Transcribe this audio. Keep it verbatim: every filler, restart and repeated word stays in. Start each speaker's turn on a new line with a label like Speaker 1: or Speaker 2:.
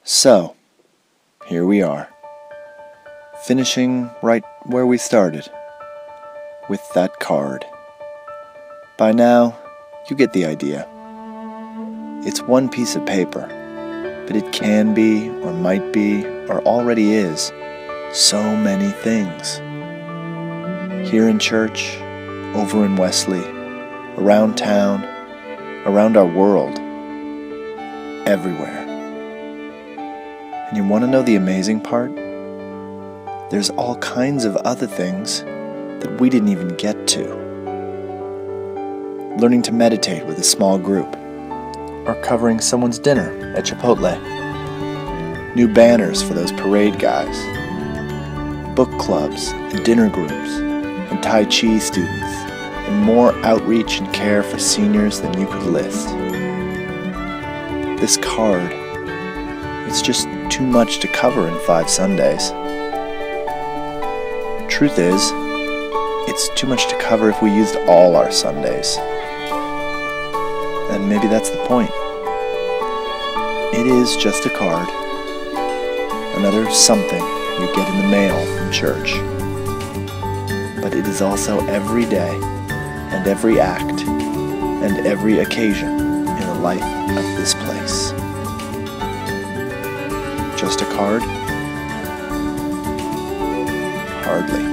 Speaker 1: So, here we are, finishing right where we started, with that card. By now, you get the idea. It's one piece of paper, but it can be, or might be, or already is, so many things. Here in church, over in Wesley, around town, around our world, everywhere. And you want to know the amazing part? There's all kinds of other things that we didn't even get to. Learning to meditate with a small group, or covering someone's dinner at Chipotle. New banners for those parade guys. Book clubs and dinner groups and Tai Chi students, and more outreach and care for seniors than you could list. This card, it's just too much to cover in five Sundays. Truth is, it's too much to cover if we used all our Sundays. And maybe that's the point. It is just a card. Another something you get in the mail from church. But it is also every day, and every act, and every occasion in the life of this place. Just a card? Hardly.